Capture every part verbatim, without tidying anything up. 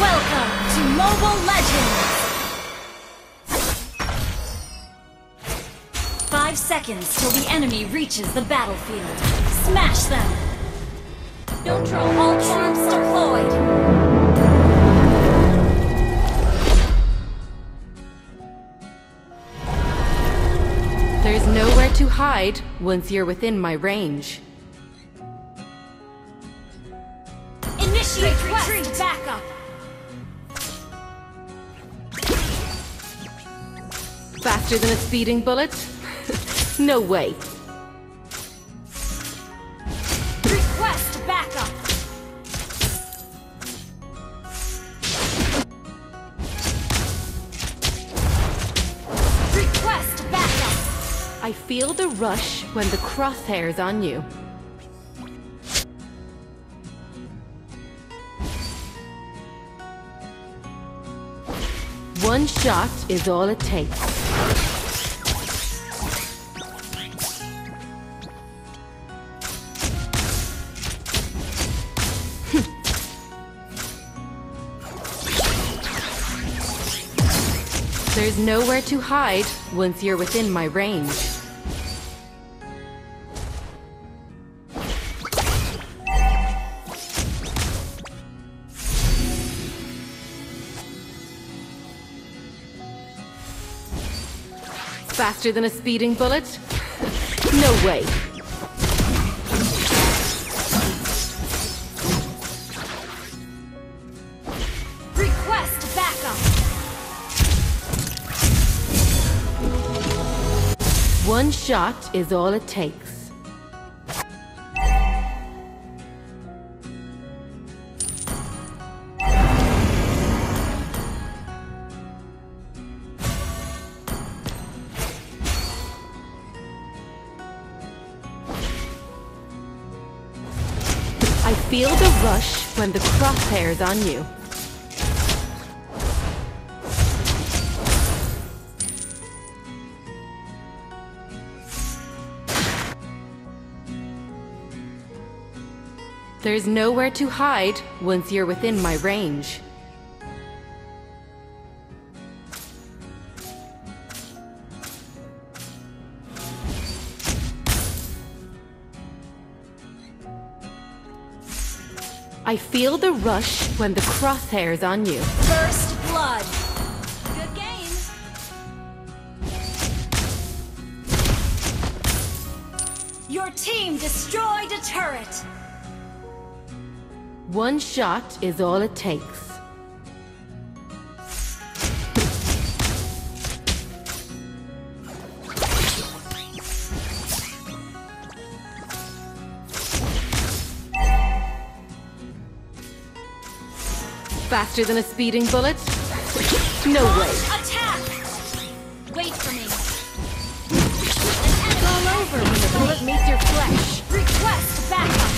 Welcome to Mobile Legends! Five seconds till the enemy reaches the battlefield. Smash them! Don't throw all troops deployed! There's nowhere to hide once you're within my range. Initiate retreat! Backup! Faster than a speeding bullet? No way. Request backup! Request backup! I feel the rush when the crosshair's on you. One shot is all it takes. There's nowhere to hide once you're within my range. Faster than a speeding bullet? No way. Request backup! One shot is all it takes. I feel the rush when the crosshair's on you. There's nowhere to hide once you're within my range. I feel the rush when the crosshair's on you. First blood! Good game! Your team destroyed a turret! One shot is all it takes. Faster than a speeding bullet? No way. Attack! Wait for me. It's all over when the bullet meets your flesh. Request backup!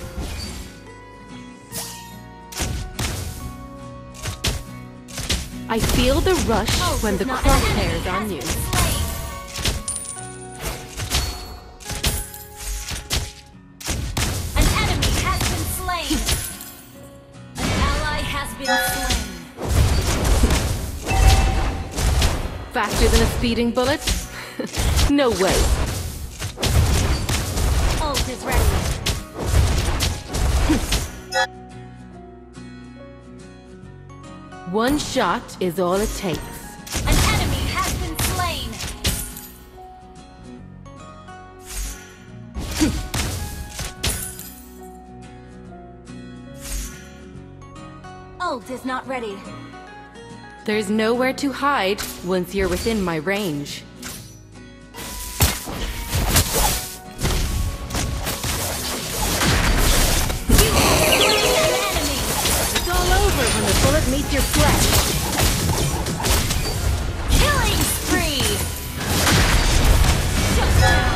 I feel the rush Oh, when the not- crosshair's on you. An enemy has been slain! An ally has been slain! Faster than a speeding bullet? No way. Ult is ready. One shot is all it takes. An enemy has been slain! Ult is not ready. There's nowhere to hide once you're within my range. It's all over when the bullet meets your flesh. Killing spree! Shut down!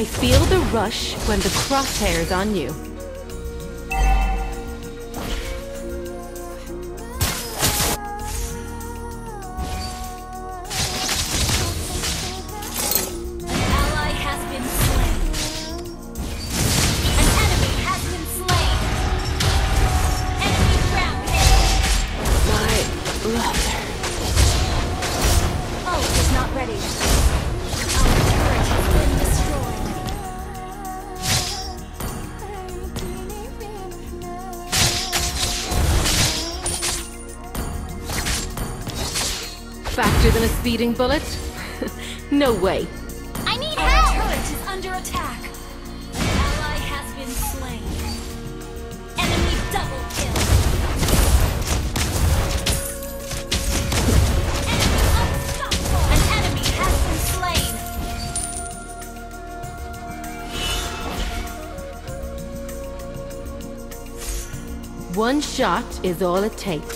I feel the rush when the crosshair's on you. Faster than a speeding bullet? No way. I need help! Our turret is under attack. An ally has been slain. Enemy double kill. Enemy unstoppable. An enemy has been slain. One shot is all it takes.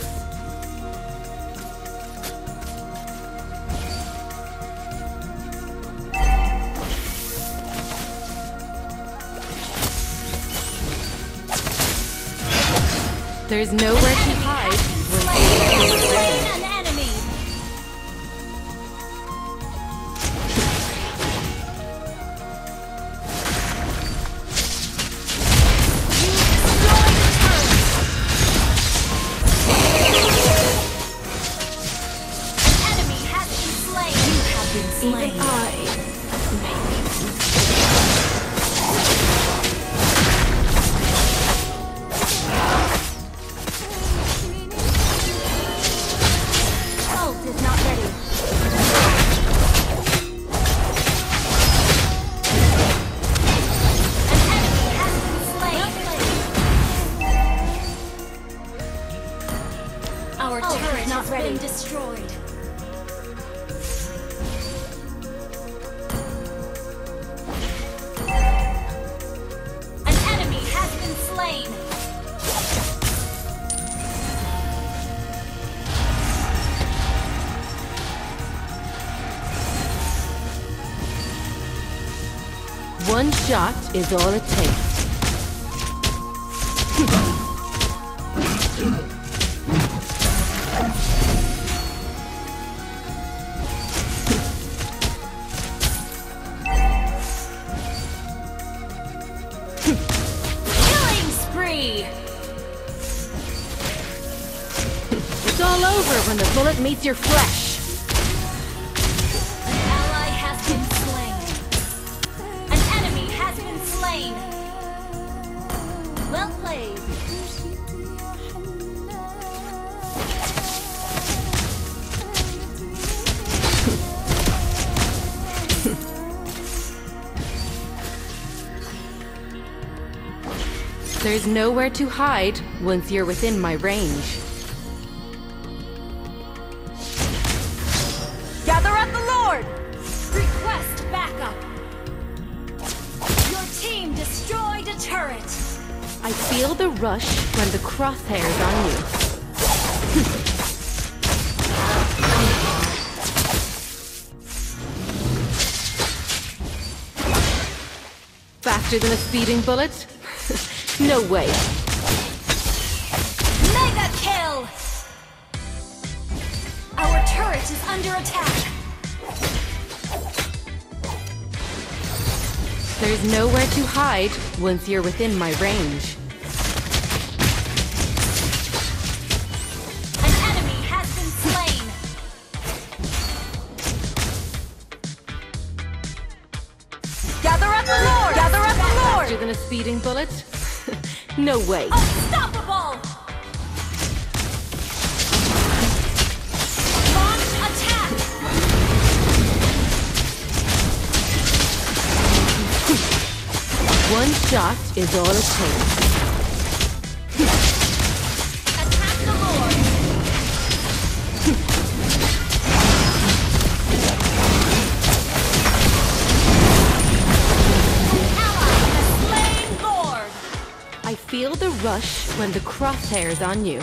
There's nowhere to hide when slain an enemy. You destroyed the turret. An enemy has been slain. You have been slain. Even I Our oh, turret has ready. been destroyed. An enemy has been slain. One shot is all it takes. It's all over when the bullet meets your flesh. An ally has been slain. An enemy has been slain. Well played. There's nowhere to hide once you're within my range. Gather at the Lord! Request backup! Your team destroyed a turret! I feel the rush when the crosshair's on you. Faster than a speeding bullet? No way. Mega kill! Our turret is under attack. There's nowhere to hide once you're within my range. An enemy has been slain. Gather at the Lord! Gather at the Lord! Faster than a speeding bullet? No way. Unstoppable! Launch attack! One shot is all it takes. Attack the Lord! I feel the rush when the crosshair's on you.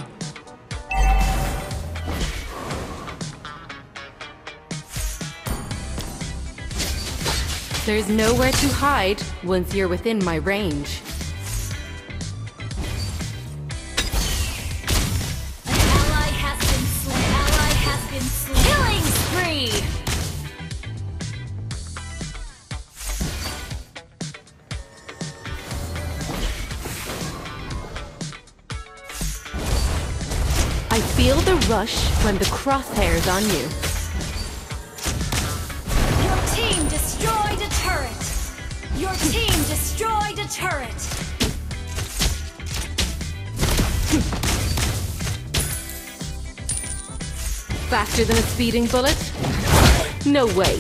There's nowhere to hide once you're within my range. An ally has been slain. Ally has been slain. Killing spree! I feel the rush when the crosshairs on you. Your team destroyed a turret! Your team destroyed a turret! Faster than a speeding bullet? No way.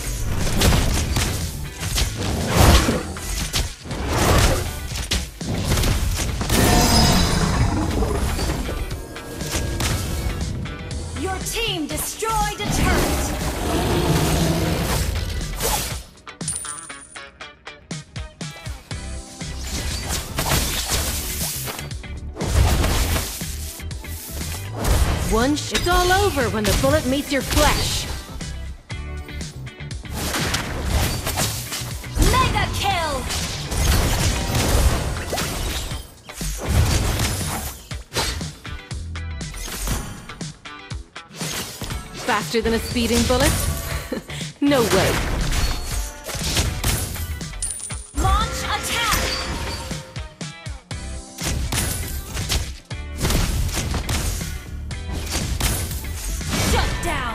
Your team destroyed a turret! One sh- It's all over when the bullet meets your flesh. Mega kill! Faster than a speeding bullet? No way. Launch attack! Shut down!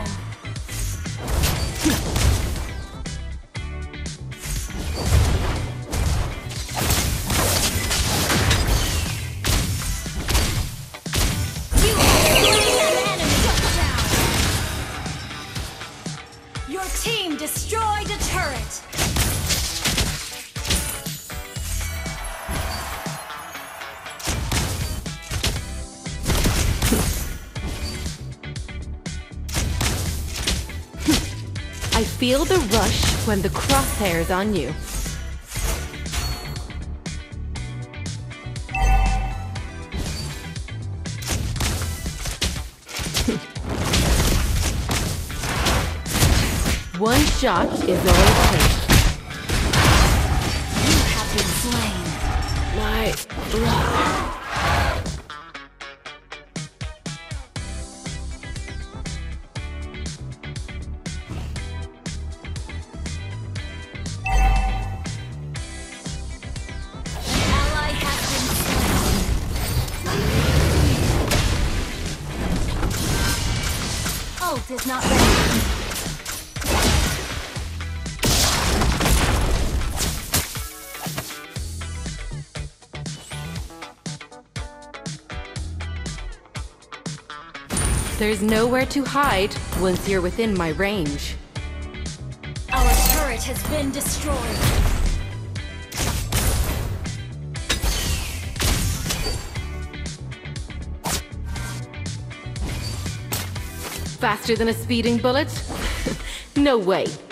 You have slain an enemy! Shut down! Your team destroyed a turret! I feel the rush when the crosshairs on you. One shot is all it takes. You have been slain. My blood. Ally has been slain. Ult is not ready. There's nowhere to hide once you're within my range. Our turret has been destroyed. Faster than a speeding bullet? No way.